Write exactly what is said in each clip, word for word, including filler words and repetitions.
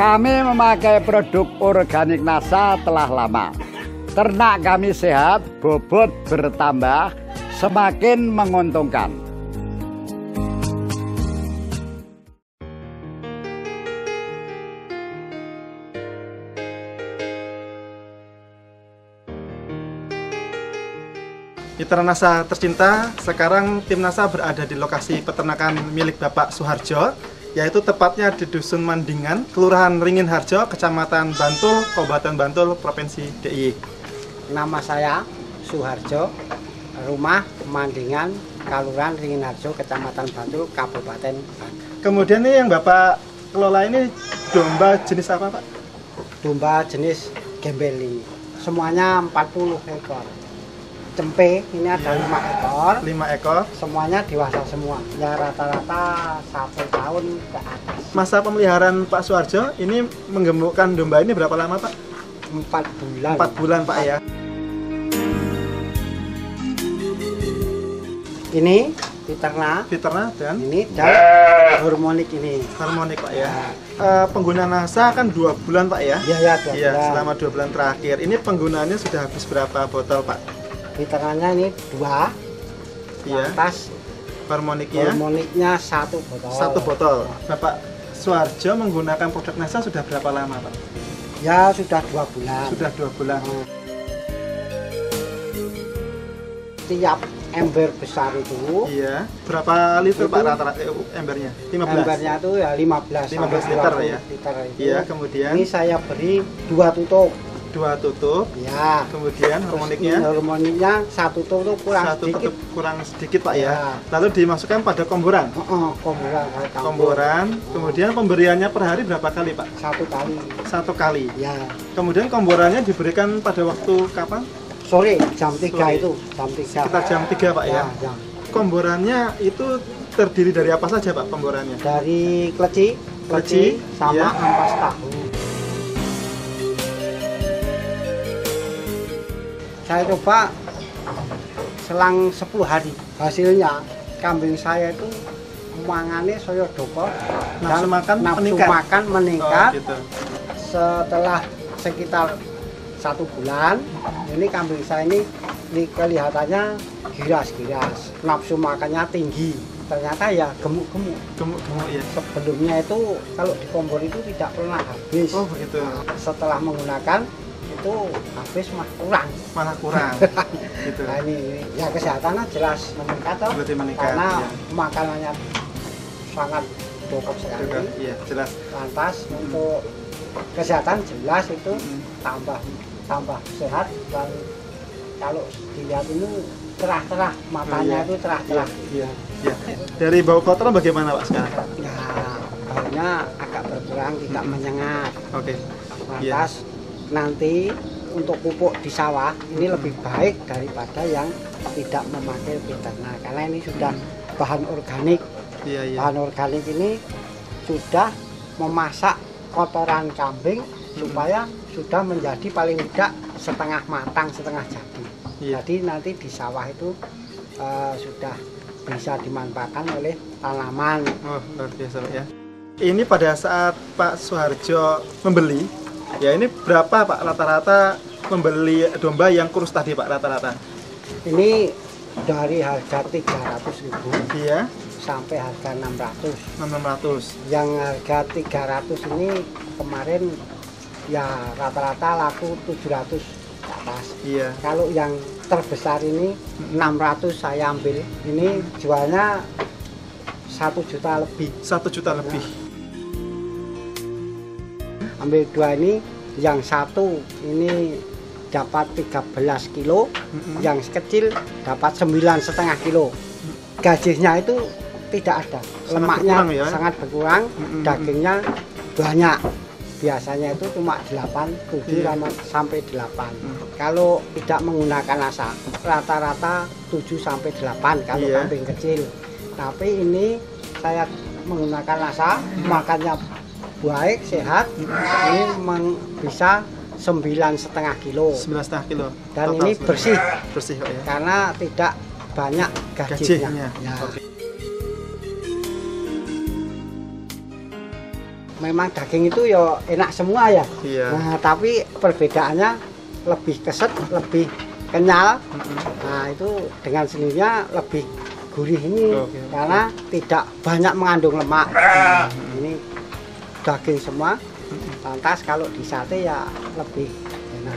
Kami memakai produk organik NASA telah lama. Ternak kami sehat, bobot bertambah, semakin menguntungkan. Mitra NASA tercinta, sekarang tim NASA berada di lokasi peternakan milik Bapak Suharjo, yaitu tepatnya di Dusun Mandingan, Kelurahan Ringin Harjo, Kecamatan Bantul, Kabupaten Bantul, Provinsi D I Y. Nama saya Suharjo, rumah Mandingan, Kelurahan Ringin Harjo, Kecamatan Bantul, Kabupaten Bantul. Kemudian ini yang Bapak kelola ini domba jenis apa, Pak? Domba jenis gembeli, semuanya empat puluh ekor. Cempe ini ada lima ekor. lima ekor. Semuanya dewasa semua. Ya rata-rata satu tahun ke atas. Masa pemeliharaan Pak Suharjo ini menggemukkan domba ini berapa lama, Pak? Empat bulan. Empat bulan, Pak ya. Ini diternak. Diternak dan ini dan harmonik ini. Harmonik, Pak ya. Uh, pengguna NASA kan dua bulan, Pak ya. Iya ya. Dua ya bulan. Selama dua bulan terakhir. Ini penggunaannya sudah habis berapa botol, Pak? Diternaknya ini dua, iya. Lantas harmoniknya, harmoniknya satu botol. Satu botol. Bapak Suharjo menggunakan produk NASA sudah berapa lama, Pak? Ya sudah dua bulan. Sudah dua bulan. Hmm. Tiap ember besar itu. Iya. Berapa liter, Pak, rata-rata embernya? lima belas. Embernya itu ya lima belas. lima belas liter ya. Liter itu. Iya. Kemudian. Ini saya beri dua tutup. Dua tutup. Ya. Kemudian harmoniknya. Harmoniknya satu tutup kurang satu sedikit. tutup kurang sedikit, Pak ya. Ya. Lalu dimasukkan pada komboran. Oh, oh, komboran. Komboran. Kemudian pemberiannya per hari berapa kali, Pak? Satu kali. Satu kali. Ya. Kemudian komborannya diberikan pada waktu kapan? Sore jam tiga Sore. itu. Jam tiga. Sekitar jam tiga, Pak ya. Ya, jam. Komborannya itu terdiri dari apa saja, Pak, komborannya? Dari kleci, kleci, Kleci, sama iya. ampas tahu. Saya coba selang sepuluh hari. Hasilnya kambing saya itu mangannya saya dopol, Nafsu makan nafsu meningkat. makan meningkat. Oh, gitu. Setelah sekitar satu bulan, ini kambing saya ini, ini kelihatannya giras-giras, nafsu makannya tinggi. Ternyata ya gemuk-gemuk. Gemuk-gemuk ya. Sebelumnya itu kalau di kompor itu tidak pernah habis. Oh, begitu. Setelah menggunakan itu habis mah kurang. Malah kurang. Gitu. Nah ini, ini ya kesehatannya jelas meningkat toh. Berarti meningkat, Karena ya. makanannya sangat cukup sekali. Juga, iya, jelas. Lantas hmm. untuk kesehatan jelas itu Hmm. tambah tambah sehat, dan kalau dilihat ini cerah-cerah, matanya Oh, iya. itu cerah-cerah. Iya, iya. Dari bau kotoran bagaimana, Pak, sekarang? Ya baunya agak berkurang, tidak Hmm. menyengat. Oke. Iya. Lantas nanti untuk pupuk di sawah ini lebih baik daripada yang tidak memakai peternak, karena ini sudah bahan organik. Iya, iya. Bahan organik ini sudah memasak kotoran kambing supaya sudah menjadi paling tidak setengah matang, setengah jadi. Iya. Jadi nanti di sawah itu uh, sudah bisa dimanfaatkan oleh tanaman. Oh, luar biasa, Pak ya. Ini pada saat Pak Suharjo membeli, ya ini berapa, Pak, rata-rata membeli domba yang kurus tadi, Pak, rata-rata? Ini dari harga tiga ratus ribu Iya. sampai harga enam ratus. enam ratus. Yang harga tiga ratus ini kemarin ya rata-rata laku tujuh ratus ke atas. Iya. Kalau yang terbesar ini enam ratus saya ambil. Ini jualnya satu juta lebih. Satu juta lebih. Ambil dua ini, yang satu ini dapat tiga belas kilo, Mm-mm. yang kecil dapat sembilan setengah kilo. Gajinya itu tidak ada, Sangat lemaknya berkurang ya? sangat berkurang, Mm-mm. dagingnya banyak. Biasanya itu cuma delapan, tujuh Iya. sampai delapan. Mm. Kalau tidak menggunakan NASA, rata-rata tujuh sampai delapan kalau Iya. kambing kecil. Tapi ini saya menggunakan NASA, makannya baik, sehat, ini meng, bisa sembilan setengah kilo. sembilan setengah kilo. Dan Total ini sembilan. bersih, Bersih, Pak ya. karena tidak banyak gajinya. Gajinya. Ya. Oke. memang daging itu ya enak semua ya. Iya. Nah, tapi perbedaannya lebih keset, lebih kenyal. Nah, itu dengan sendirinya lebih gurih ini Oke. karena tidak banyak mengandung lemak. Ini daging semua. Lantas kalau di sate ya lebih enak.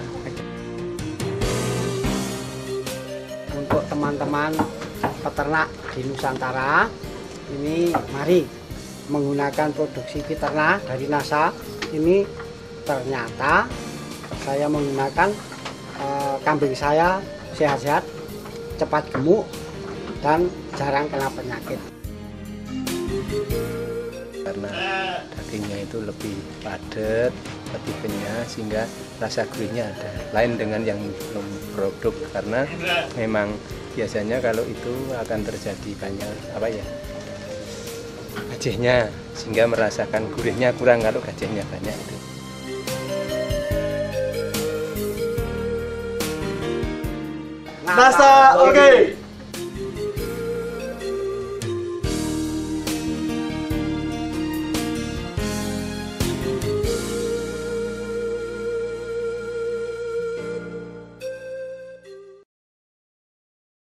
Untuk teman-teman peternak di Nusantara, ini mari menggunakan produksi peternak dari NASA. Ini ternyata saya menggunakan uh, kambing saya sehat-sehat, cepat gemuk, dan jarang kena penyakit. Karena dagingnya itu lebih padat, lebih kenyal, sehingga rasa gurihnya ada. Lain dengan yang belum produk, karena memang biasanya kalau itu akan terjadi banyak apa ya, gajahnya, sehingga merasakan gurihnya kurang kalau gajahnya banyak itu. NASA, oke. Okay.